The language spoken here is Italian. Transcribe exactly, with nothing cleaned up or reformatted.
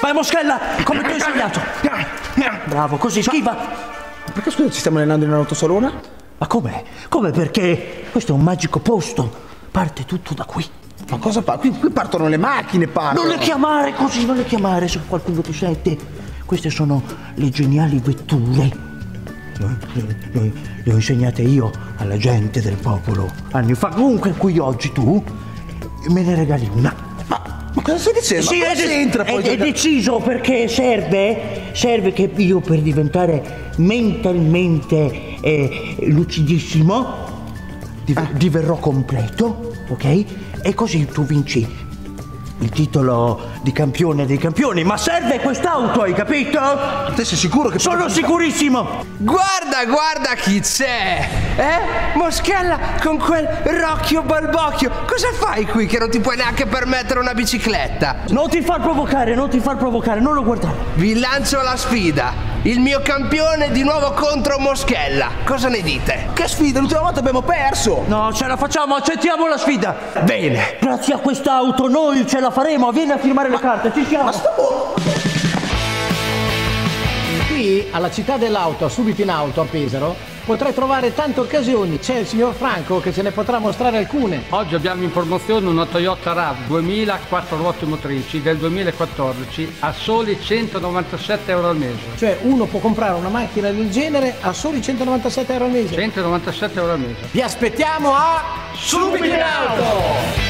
Vai Moschella, come ti ho insegnato. Bravo, così, schiva. Perché scusa ci stiamo allenando in un autosalone? Ma com'è? Come perché? Questo è un magico posto. Parte tutto da qui. Ma cosa fa? Qui, qui partono le macchine, partono. Non le chiamare così, non le chiamare se qualcuno ti sente. Queste sono le geniali vetture. Le, le, le ho insegnate io alla gente del popolo anni fa. Comunque qui oggi tu me ne regali una. Ma, ma cosa stai dicendo? Sì, ma è, cosa entra poi? È, è deciso perché serve, serve che io per diventare mentalmente eh, lucidissimo div ah. diverrò completo, ok? E così tu vinci il titolo di campione dei campioni. Ma serve quest'auto, hai capito? Te sei sicuro che... Sono sicurissimo. Guarda, guarda chi c'è. Eh? Moschella con quel Rocchio Balbocchio. Cosa fai qui che non ti puoi neanche permettere una bicicletta? Non ti far provocare, non ti far provocare, non lo guardare. Vi lancio la sfida. Il mio campione di nuovo contro Moschella. Cosa ne dite? Che sfida? L'ultima volta abbiamo perso. No, ce la facciamo, accettiamo la sfida. Bene. Grazie a quest'auto noi ce la faremo. Vieni a firmare ma, le carte, ci siamo. Ma sto... Qui alla città dell'auto, subito in auto a Pesaro, potrai trovare tante occasioni. C'è il signor Franco che ce ne potrà mostrare alcune. Oggi abbiamo in promozione una Toyota RAV duemila quattro ruote motrici del duemilaquattordici a soli centonovantasette euro al mese. Cioè uno può comprare una macchina del genere a soli centonovantasette euro al mese. centonovantasette euro al mese. Vi aspettiamo a Subito in Auto!